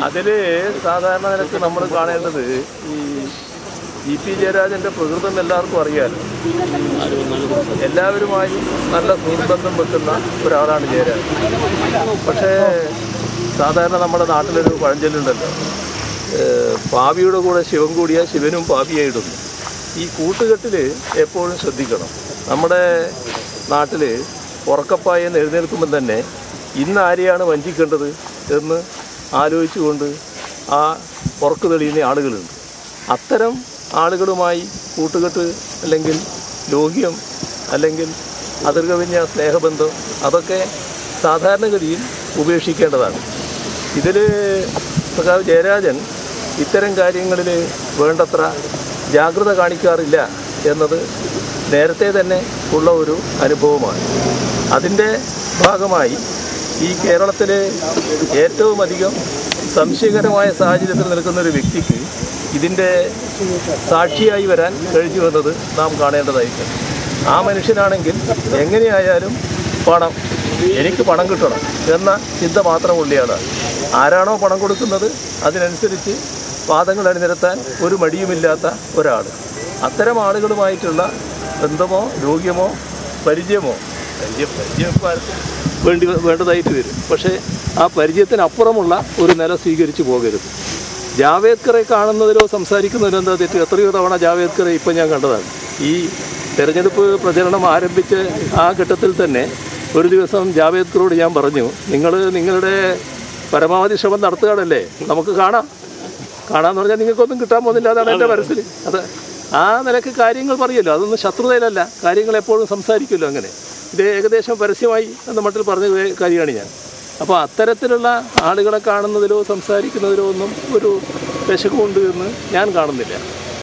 അതിൽ സാധാരണ നിലക്ക് നമ്മൾ കാണേണ്ടത് ഈ EP ജയരാജൻ്റെ പ്രകൃതം എല്ലാവർക്കും അറിയാലോ. എല്ലാവരുമായി നല്ല സുഹൃത്ബന്ധം വെക്കുന്ന ഒരാളാണ് ജയരാജൻ. പക്ഷേ സാധാരണ നമ്മുടെ നാട്ടിലൊരു പഴഞ്ചൊല്ലുണ്ടല്ലോ, പാപിയുടെ കൂടെ ശിവൻ കൂടിയാൽ ശിവനും പാപിയായിടുന്നു. ഈ കൂട്ടുകെട്ടിൽ എപ്പോഴും ശ്രദ്ധിക്കണം. നമ്മുടെ നാട്ടിൽ ഉറക്കപ്പായെന്ന് എഴുന്നേൽക്കുമ്പം തന്നെ ഇന്ന് ആരെയാണ് വഞ്ചിക്കേണ്ടത് എന്ന് ആലോചിച്ചുകൊണ്ട് ആ ഉറക്ക് തെളിയുന്ന ആളുകളുണ്ട്. അത്തരം ആളുകളുമായി കൂട്ടുകെട്ട് അല്ലെങ്കിൽ ലോഹ്യം അല്ലെങ്കിൽ അതിർകവിഞ്ഞ സ്നേഹബന്ധം അതൊക്കെ സാധാരണഗതിയിൽ ഉപേക്ഷിക്കേണ്ടതാണ്. ഇതിൽ സഖാവ് ജയരാജൻ ഇത്തരം കാര്യങ്ങളിൽ വേണ്ടത്ര ജാഗ്രത കാണിക്കാറില്ല എന്നത് നേരത്തെ തന്നെ ഉള്ള ഒരു അനുഭവമാണ്. അതിൻ്റെ ഭാഗമായി ഈ കേരളത്തിലെ ഏറ്റവും അധികം സംശയകരമായ സാഹചര്യത്തിൽ നിൽക്കുന്നൊരു വ്യക്തിക്ക് ഇതിൻ്റെ സാക്ഷിയായി വരാൻ കഴിഞ്ഞു എന്നത് നാം കാണേണ്ടതായിട്ടുണ്ട്. ആ മനുഷ്യനാണെങ്കിൽ എങ്ങനെയായാലും പണം, എനിക്ക് പണം കിട്ടണം എന്ന ചിന്ത മാത്രമുള്ളയാണ്. ആരാണോ പണം കൊടുക്കുന്നത് അതിനനുസരിച്ച് വാദങ്ങൾ അണിനിരത്താൻ ഒരു മടിയുമില്ലാത്ത ഒരാൾ. അത്തരം ആളുകളുമായിട്ടുള്ള ബന്ധമോ രോഗ്യമോ പരിചയമോ വേണ്ടതായിട്ട് വരും. പക്ഷേ ആ പരിചയത്തിനപ്പുറമുള്ള ഒരു നില സ്വീകരിച്ചു പോകരുത്. ജാവേദ്കറെ കാണുന്നതിലോ സംസാരിക്കുന്നതിലോ എന്താ തെറ്റ്? എത്രയോ തവണ ജാവേദ്കറെ ഇപ്പം ഞാൻ കണ്ടതാണ്. ഈ തെരഞ്ഞെടുപ്പ് പ്രചരണം ആരംഭിച്ച ആ ഘട്ടത്തിൽ തന്നെ ഒരു ദിവസം ജാവേദ്കറോട് ഞാൻ പറഞ്ഞു, നിങ്ങളുടെ പരമാവധി ശ്രമം നടത്തുകയാണല്ലേ, നമുക്ക് കാണാമെന്ന് പറഞ്ഞാൽ നിങ്ങൾക്കൊന്നും കിട്ടാൻ പോകുന്നില്ല. അതാണ് എൻ്റെ മനസ്സിൽ. അത് ആ നിലക്ക് കാര്യങ്ങൾ പറയുമല്ലോ, അതൊന്നും ശത്രുതയിലല്ല, കാര്യങ്ങൾ എപ്പോഴും സംസാരിക്കുമല്ലോ. അങ്ങനെ ഇത് ഏകദേശം പരസ്യമായി എന്ന മട്ടിൽ പറഞ്ഞ കാര്യമാണ് ഞാൻ. അപ്പോൾ അത്തരത്തിലുള്ള ആളുകളെ കാണുന്നതിലോ സംസാരിക്കുന്നതിലോ ഒന്നും ഒരു വിശക്കുണ്ട് എന്ന് ഞാൻ കാണുന്നില്ല.